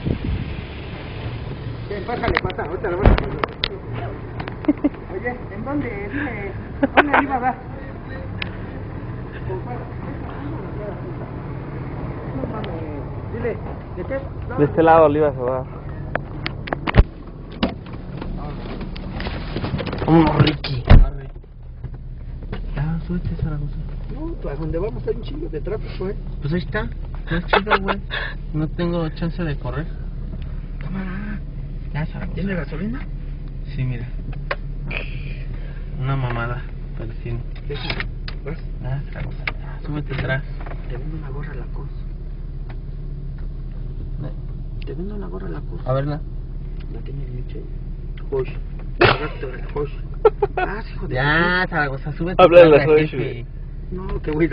Pásale, pasa, ahorita lo vas a poner. Oye, ¿en dónde? Dime, ¿dónde le iba a dar? No mames, dile, ¿de qué? No, De este lado le ibas a dar. Vámonos, Ricky. Ya, súbete, Zaragoza. no, a donde vamos hay un chingo de tráfico, Pues ahí está. No es chido, güey. No tengo chance de correr. Cámara. Ya, Zaragoza. ¿Tiene gasolina? Sí, mira. Una mamada, pero sí. Déjame, vas. Ah, Zaragoza. Súbete atrás. Te vendo una gorra Lacoste. Te vendo una gorra Lacoste. A verla. La tiene el Michel. Josh. Correcto, Josh. Ah, hijo de... Ya, Zaragoza, súbete Háblale atrás, a Josh, jefe. No, que voy